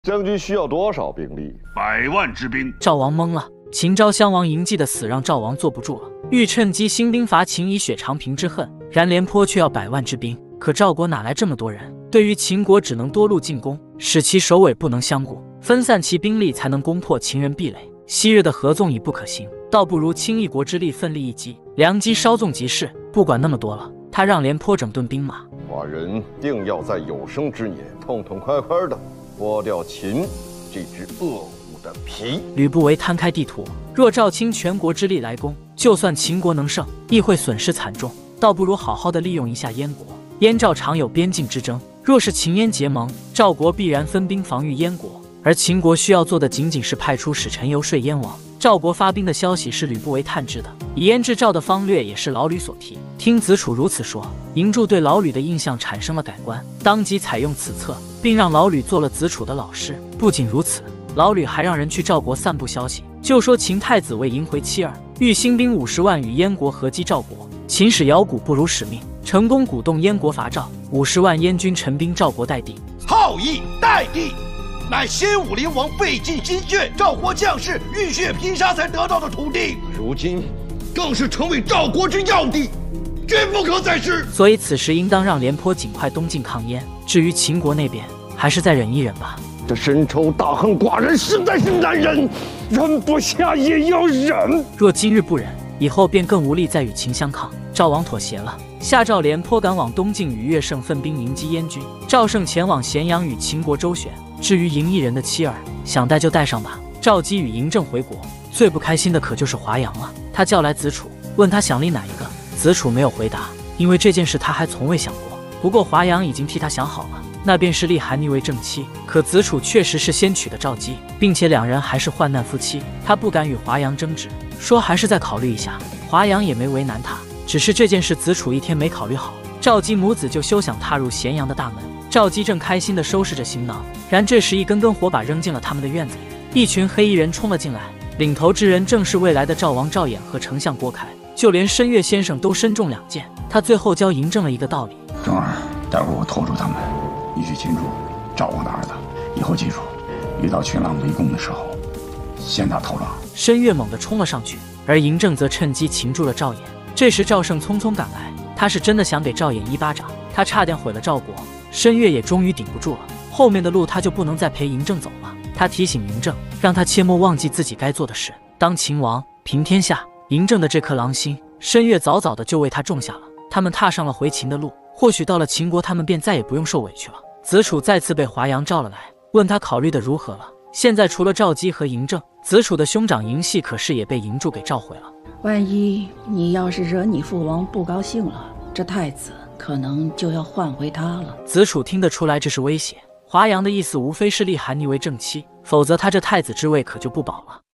将军需要多少兵力 ？100万之兵。 赵王懵了，秦昭襄王嬴稷的死让赵王坐不住了，欲趁机兴兵伐秦以雪长平之恨。然廉颇却要100万之兵，可赵国哪来这么多人？对于秦国，只能多路进攻，使其首尾不能相顾，分散其兵力，才能攻破秦人壁垒。昔日的合纵已不可行，倒不如倾一国之力，奋力一击，良机稍纵即逝。不管那么多了，他让廉颇整顿兵马。 寡人定要在有生之年，痛痛快快的剥掉秦这只恶虎的皮。 吕不韦摊开地图，若赵倾全国之力来攻，就算秦国能胜，亦会损失惨重，倒不如好好的利用一下燕国。燕赵常有边境之争，若是秦燕结盟，赵国必然分兵防御燕国，而秦国需要做的仅仅是派出使臣游说燕王。赵国发兵的消息是吕不韦探知的，以燕制赵的方略也是老吕所提。听子楚如此说，嬴柱对老吕的印象产生了改观，当即采用此策，并让老吕做了子楚的老师。不仅如此，老吕还让人去赵国散布消息，就说秦太子为赢回妻儿，欲兴兵50万与燕国合击赵国。秦使摇鼓不辱使命，成功鼓动燕国伐赵，50万燕军陈兵赵国待地。 好义待地，乃先武灵王费尽心血，赵国将士浴血拼杀才得到的土地，如今更是成为赵国之要地，绝不可再失。 所以此时应当让廉颇尽快东进抗燕。至于秦国那边，还是再忍一忍吧。 这深仇大恨，寡人实在是难忍，忍不下也要忍。 若今日不忍，以后便更无力再与秦相抗。赵王妥协了，下诏廉颇赶往东晋，与乐胜分兵迎击燕军。赵胜前往咸阳与秦国周旋。至于嬴异人的妻儿，想带就带上吧。赵姬与嬴政回国，最不开心的可就是华阳了。他叫来子楚，问他想立哪一个。子楚没有回答，因为这件事他还从未想过。不过华阳已经替他想好了，那便是立韩妮为正妻。可子楚确实是先娶的赵姬，并且两人还是患难夫妻，他不敢与华阳争执，说还是再考虑一下。华阳也没为难他，只是这件事子楚一天没考虑好，赵姬母子就休想踏入咸阳的大门。赵姬正开心地收拾着行囊，然这时一根根火把扔进了他们的院子里，一群黑衣人冲了进来，领头之人正是未来的赵王赵衍和丞相郭开，就连申月先生都身中2箭。他最后教嬴政了一个道理： 正儿，待会儿我拖住他们，你去擒住赵王的儿子，以后记住，遇到群狼围攻的时候，先打头狼。 申月猛地冲了上去，而嬴政则趁机擒住了赵衍。这时赵胜匆匆赶来，他是真的想给赵衍一巴掌，他差点毁了赵国。申月也终于顶不住了，后面的路他就不能再陪嬴政走了。他提醒嬴政，让他切莫忘记自己该做的事，当秦王平天下。嬴政的这颗狼心，申月早早的就为他种下了。他们踏上了回秦的路，或许到了秦国，他们便再也不用受委屈了。子楚再次被华阳召了来，问他考虑的如何了。现在除了赵姬和嬴政，子楚的兄长嬴系可是也被嬴柱给召回了。 万一你要是惹你父王不高兴了，这太子可能就要换回他了。 子楚听得出来这是威胁，华阳的意思无非是立韩妮为正妻，否则他这太子之位可就不保了。